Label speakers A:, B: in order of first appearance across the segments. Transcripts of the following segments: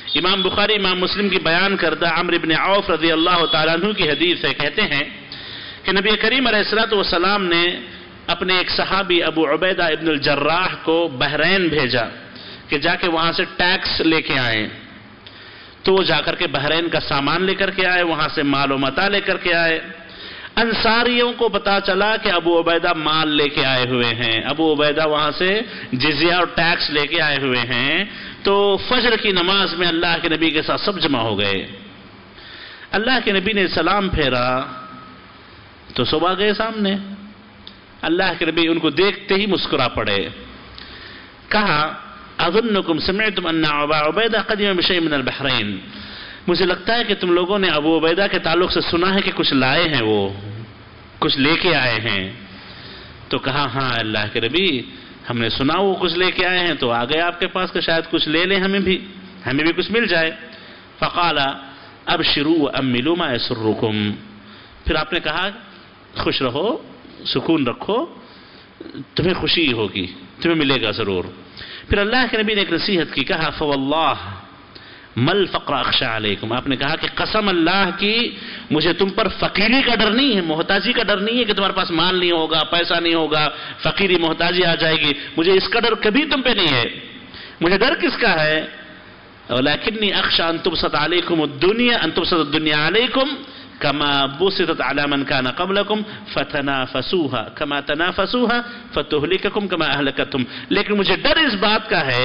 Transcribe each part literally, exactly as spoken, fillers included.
A: امام بخاری امام مسلم کی بیان کردہ عمرو بن عوف رضی اللہ تعالیٰ عنہ کی حدیث ہے، کہتے ہیں کہ نبی کریم علیہ الصلوۃ والسلام نے اپنے ایک صحابی ابو عبیدہ ابن الجراح کو بحرین بھیجا کہ جا کے وہاں سے ٹیکس لے کے آئیں. تو وہ جا کر کے بحرین کا سامان لے کر کے آئے، وہاں سے مال و متاع لے کر کے آئے. انصاریوں کو پتا چلا کہ ابو عبیدہ مال لے کے آئے ہوئے ہیں، ابو عبیدہ وہاں سے جزیہ اور ٹیکس لے کے آئے ہوئے ہیں. تو فجر کی نماز میں اللہ کے نبی کے ساتھ سب جمع ہو گئے. اللہ کے نبی نے سلام پھیرا تو سب آ گئے سامنے. اللہ کے نبی ان کو دیکھتے ہی مسکرا پڑے. کہا اظنکم سمعتم ان ابا عبیدہ قدم بشیء من البحرین، مجھے لگتا ہے کہ تم لوگوں نے ابو عبیدہ کے تعلق سے سنا ہے کہ کچھ لائے ہیں، وہ کچھ لے کے آئے ہیں. تو کہا ہاں اللہ کے نبی ہم نے سنا وہ کچھ لے کے آئے ہیں، تو آ گئے آپ کے پاس کہ شاید کچھ لے لیں، ہمیں بھی ہمیں بھی کچھ مل جائے. فقال ابشروا واملوا ما يسركم، پھر آپ نے کہا خوش رہو، سکون رکھو، تمہیں خوشی ہوگی، تمہیں ملے گا ضرور. پھر اللہ کے نبی نے ایک نصیحت کی، کہا فواللہ مل فقر اخشى علیکم، آپ نے کہا کہ قسم اللہ کی مجھے تم پر فقیری کا ڈر نہیں ہے، محتاجی کا ڈر نہیں ہے کہ تمہارے پاس مال نہیں ہوگا، پیسہ نہیں ہوگا، فقیری محتاجی آ جائے گی، مجھے اس کا ڈر کبھی تم پہ نہیں ہے. مجھے ڈر کس کا ہے؟ ولکنی اخشى ان تبسط علیکم الدنیا ان تبسط الدنیا علیکم كما بسطت على من كان قبلكم فتنافسوها كما تنافسوها فتهلككم كما اهلكتهم. لیکن مجھے ڈر اس بات کا ہے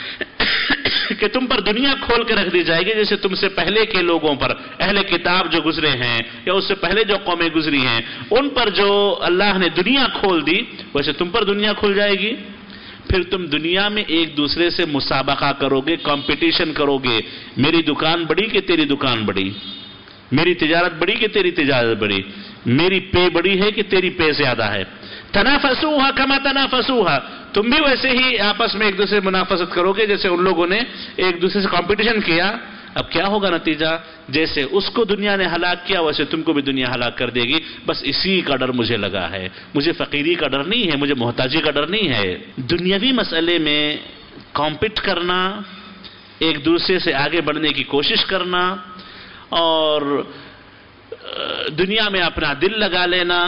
A: کہ تم پر دنیا کھول کے رکھ دی جائے گی جیسے تم سے پہلے کے لوگوں پر، اہل کتاب جو گزرے ہیں یا اس سے پہلے جو قومیں گزری ہیں ان پر جو اللہ نے دنیا کھول دی ویسے تم پر دنیا کھل جائے گی. پھر تم دنیا میں ایک دوسرے سے مسابقہ کرو گے، کمپٹیشن کرو گے، میری دکان بڑی کہ تیری دکان بڑی، میری تجارت بڑی کہ تیری تجارت بڑی، میری پے بڑی ہے کہ تیری پے زیادہ ہے. تنافسوها كما تنافسوها، تم بھی ویسے ہی آپس میں ایک دوسرے سے منافست کرو گے جیسے ان لوگوں نے ایک دوسرے سے کمپٹیشن کیا. اب کیا ہوگا نتیجہ؟ جیسے اس کو دنیا نے ہلاک کیا ویسے تم کو بھی دنیا ہلاک کر دے گی. بس اسی کا ڈر مجھے لگا ہے، مجھے فقیری کا ڈر نہیں ہے، مجھے محتاجی کا ڈر نہیں ہے. دنیاوی مسئلے میں کمپیٹ کرنا، ایک دوسرے سے آگے بڑھنے کی کوشش کرنا اور دنیا میں اپنا دل لگا لینا،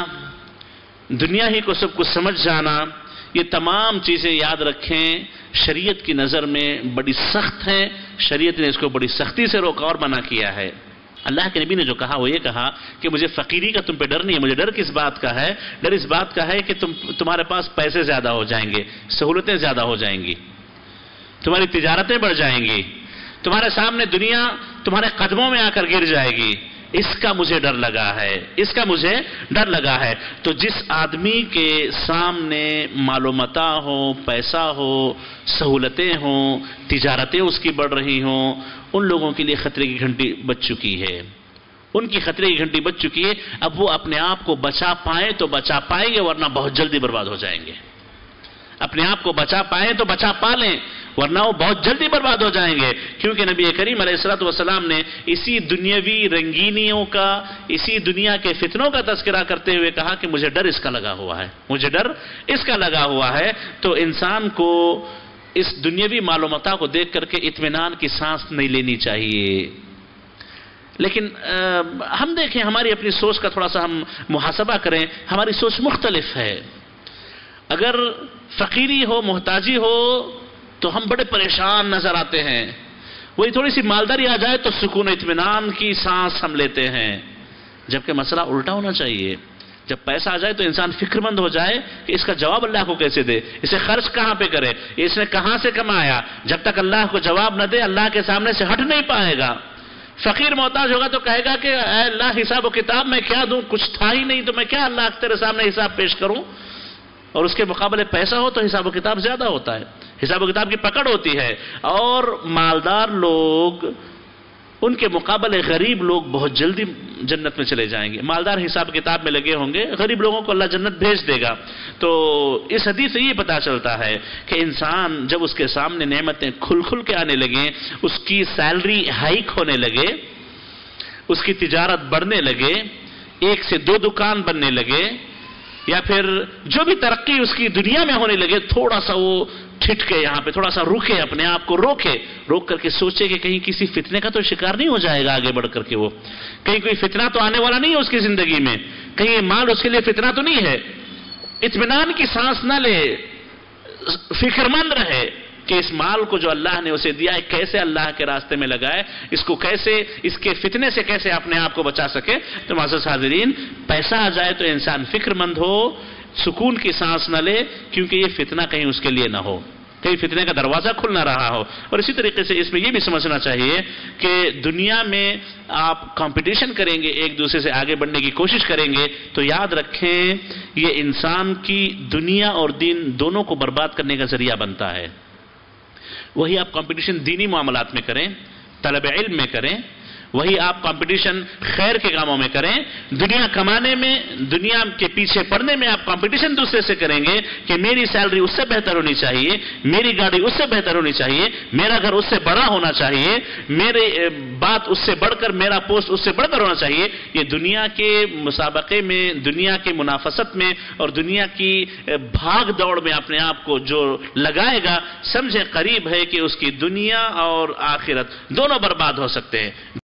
A: دنیا ہی کو سب کچھ سمجھ جانا، یہ تمام چیزیں یاد رکھیں شریعت کی نظر میں بڑی سخت ہیں. شریعت نے اس کو بڑی سختی سے روکا اور منع کیا ہے. اللہ کے نبی نے جو کہا وہ یہ کہا کہ مجھے فقیری کا تم پہ ڈر نہیں ہے. مجھے ڈر کس بات کا ہے؟ ڈر اس بات کا ہے کہ تم تمہارے پاس پیسے زیادہ ہو جائیں گے، سہولتیں زیادہ ہو جائیں گی، تمہاری تجارتیں بڑھ جائیں گی، تمہارے سامنے دنیا تمہارے قدموں میں آ کر گر جائے گی. اس کا مجھے ڈر لگا ہے، اس کا مجھے ڈر لگا ہے. تو جس آدمی کے سامنے مال و متاع ہو، پیسہ ہو، سہولتیں ہوں، تجارتیں اس کی بڑھ رہی ہوں، ان لوگوں کے لیے خطرے کی گھنٹی بج چکی ہے، ان کی خطرے کی گھنٹی بج چکی ہے. اب وہ اپنے آپ کو بچا پائیں تو بچا پائیں گے ورنہ بہت جلدی برباد ہو جائیں گے. اپنے آپ کو بچا پائیں تو بچا پا لیں ورنہ وہ بہت جلدی برباد ہو جائیں گے. کیونکہ نبی کریم علیہ الصلوۃ والسلام نے اسی دنیاوی رنگینیوں کا، اسی دنیا کے فتنوں کا تذکرہ کرتے ہوئے کہا کہ مجھے ڈر اس کا لگا ہوا ہے، مجھے ڈر اس کا لگا ہوا ہے. تو انسان کو اس دنیاوی مال و متاع کو دیکھ کر کے اطمینان کی سانس نہیں لینی چاہیے. لیکن ہم دیکھیں ہماری اپنی سوچ کا تھوڑا سا ہم محاسبہ کریں، ہماری سوچ مختلف ہے. اگر فقیری ہو، محتاجی ہو تو ہم بڑے پریشان نظر آتے ہیں. وہی تھوڑی سی مالداری آ جائے تو سکون و اطمینان کی سانس ہم لیتے ہیں. جبکہ مسئلہ الٹا ہونا چاہیے. جب پیسہ آ جائے تو انسان فکر مند ہو جائے کہ اس کا جواب اللہ کو کیسے دے، اسے خرچ کہاں پہ کرے، اس نے کہاں سے کمایا. جب تک اللہ کو جواب نہ دے اللہ کے سامنے سے ہٹ نہیں پائے گا. فقیر محتاج ہوگا تو کہے گا کہ اے اللہ حساب و کتاب میں کیا دوں، کچھ تھا ہی نہیں تو میں کیا اللہ تیرے سامنے حساب پیش کروں. اور اس کے مقابلے پیسہ ہو تو حساب و کتاب زیادہ ہوتا ہے، حساب و کتاب کی پکڑ ہوتی ہے. اور مالدار لوگ ان کے مقابلے غریب لوگ بہت جلدی جنت میں چلے جائیں گے. مالدار حساب کتاب میں لگے ہوں گے، غریب لوگوں کو اللہ جنت بھیج دے گا. تو اس حدیث سے یہ پتا چلتا ہے کہ انسان جب اس کے سامنے نعمتیں کھل کھل کے آنے لگیں، اس کی سیلری ہائیک ہونے لگے، اس کی تجارت بڑھنے لگے، ایک سے دو دکان بننے لگے، یا پھر جو بھی ترقی اس کی دنیا میں ہونے لگے، تھوڑا سا وہ ٹھٹکے یہاں پہ، تھوڑا سا رکے، اپنے آپ کو روکے، روک کر کے سوچے کہ کہیں کسی فتنے کا تو شکار نہیں ہو جائے گا آگے بڑھ کر کے، وہ کہیں کوئی فتنہ تو آنے والا نہیں ہے اس کی زندگی میں، کہیں یہ مال اس کے لیے فتنہ تو نہیں ہے۔ اطمینان کی سانس نہ لے، فکر مند رہے کہ اس مال کو جو اللہ نے اسے دیا ہے کیسے اللہ کے راستے میں لگائے، اس کو کیسے، اس کے فتنے سے کیسے اپنے آپ کو بچا سکے۔ تو معزز حاضرین، پیسہ آ جائے تو انسان فکر مند ہو، سکون کی سانس نہ لے، کیونکہ یہ فتنہ کہیں اس کے لیے نہ ہو، کہیں فتنے کا دروازہ کھل نہ رہا ہو۔ اور اسی طریقے سے اس میں یہ بھی سمجھنا چاہیے کہ دنیا میں آپ کمپٹیشن کریں گے، ایک دوسرے سے آگے بڑھنے کی کوشش کریں گے، تو یاد رکھیں یہ انسان کی دنیا اور دین دونوں کو برباد کرنے کا ذریعہ بنتا ہے۔ وہی آپ کمپٹیشن دینی معاملات میں کریں، طلب علم میں کریں، وہی آپ کمپٹیشن خیر کے کاموں میں کریں، دنیا کمانے میں، دنیا کے پیچھے پڑنے میں آپ کمپٹیشن دوسرے سے کریں گے کہ میری سیلری اس سے بہتر ہونی چاہیے، میری گاڑی اس سے بہتر ہونی چاہیے، میرا گھر اس سے بڑا ہونا چاہیے، میرے بات اس سے بڑھ کر میرا پوسٹ اس سے بڑھ کر ہونا چاہیے۔ یہ دنیا کے مسابقے میں، دنیا کے منافست میں اور دنیا کی بھاگ دوڑ میں اپنے آپ کو جو لگائے گا، سمجھے قریب ہے کہ اس کی دنیا اور آخرت دونوں برباد ہو سکتے ہیں۔